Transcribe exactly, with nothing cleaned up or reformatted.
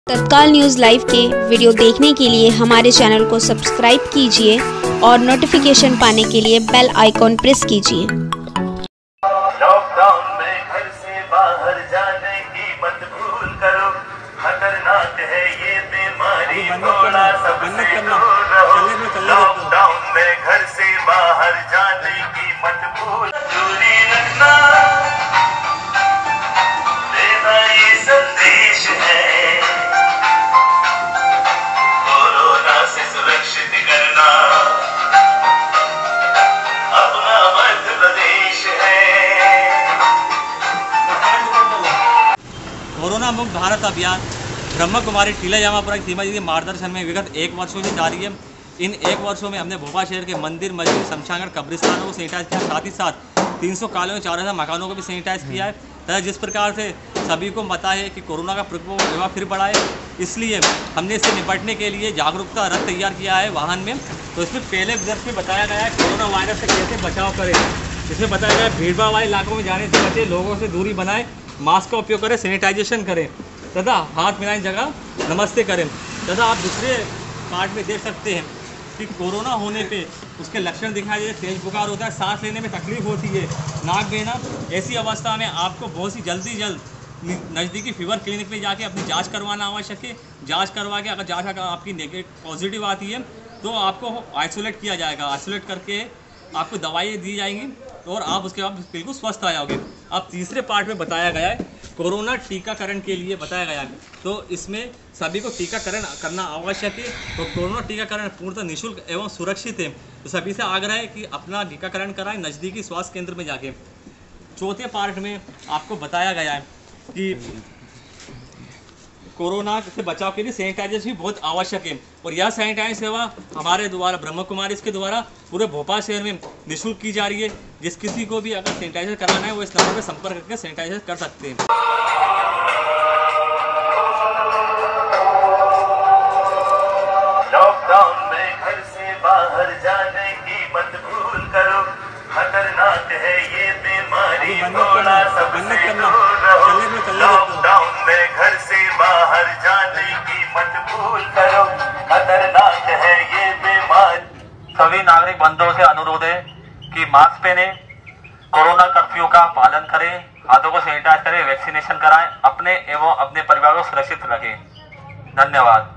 तत्काल news live के video देखने के लिए हमारे चैनल को सब्सक्राइब कीजिए और नोटिफिकेशन पाने के लिए बेल आइकॉन प्रेस कीजिए। लॉकडाउन में घर से बाहर जाने की मत भूल करो, खतरनाक है ये बीमारी, थोड़ा सबसे दूर रहो। लॉकडाउन में घर से बाहर जाने की मत भूल, दूरी रखना देना ये संदेश है, सुरक्षित करना अपना मध्य प्रदेश है। कोरोना मुक्त भारत अभियान ब्रह्म कुमारी टीला जामापुरा की सीमा जी के मार्गदर्शन में विगत एक वर्षों से जारी है। इन एक वर्षों में हमने भोपाल शहर के मंदिर, मस्जिद, शमशान, कब्रिस्तानों को सैनिटाइज किया, साथ ही साथ तीन सौ कॉलोनी, चार हज़ार मकानों को भी सैनिटाइज किया है। तथा जिस प्रकार से सभी को पता है कि कोरोना का प्रकोप एक फिर बढ़ा है, इसलिए हमने इससे निपटने के लिए जागरूकता रथ तैयार किया है वाहन में। तो इसमें पहले दर्श में बताया गया है कोरोना वायरस से कैसे बचाव करें। इसमें बताया गया है भीड़भाड़ वाले इलाकों में जाने से बचें, लोगों से दूरी बनाएं, मास्क का उपयोग करें, सैनिटाइजेशन करें तथा हाथ मिलाने जगह नमस्ते करें। तथा आप दूसरे पार्ट में देख सकते हैं कि कोरोना होने पे उसके लक्षण दिखाई दे, तेज बुखार होता है, सांस लेने में तकलीफ होती है, नाक बहना। ऐसी अवस्था में आपको बहुत सी जल्दी जल्द नज़दीकी फीवर क्लिनिक में जाके अपनी जांच करवाना आवश्यक है। जांच करवा के अगर जांच आपकी नेगेटिव पॉजिटिव आती है तो आपको आइसोलेट किया जाएगा। आइसोलेट करके आपको दवाई दी जाएंगी और आप उसके बाद बिल्कुल स्वस्थ आ जाओगे। अब तीसरे पार्ट में बताया गया है कोरोना टीकाकरण के लिए बताया गया है, तो इसमें सभी को टीकाकरण करना आवश्यक है। तो कोरोना टीकाकरण पूर्णतः निःशुल्क एवं सुरक्षित है, तो सभी से आग्रह है कि अपना टीकाकरण कराएं नज़दीकी स्वास्थ्य केंद्र में जाके। चौथे पार्ट में आपको बताया गया है कि कोरोना से बचाव के लिए सैनिटाइजर भी बहुत आवश्यक है और यह सैनिटाइज सेवा हमारे द्वारा ब्रह्म कुमारी इसके द्वारा पूरे भोपाल शहर में निःशुल्क की जा रही है। जिस किसी को भी अगर सैनिटाइजर कराना है वो इस नंबर पर संपर्क करके सैनिटाइजर कर सकते हैं। लॉकडाउन में घर से बाहर जाने की मत भूल करो, खतरनाक है ये बीमारी, थोड़ा सबसे दूर रहो। लॉकडाउन में घर से बाहर जाने की मत भूल करो, खतरनाक है ये बीमारी। सभी नागरिक बंधुओं से अनुरोध है कि मास्क पहने, कोरोना कर्फ्यू का पालन करें, हाथों को सैनिटाइज करें, वैक्सीनेशन कराएं, अपने एवं अपने परिवार को सुरक्षित रखें। धन्यवाद।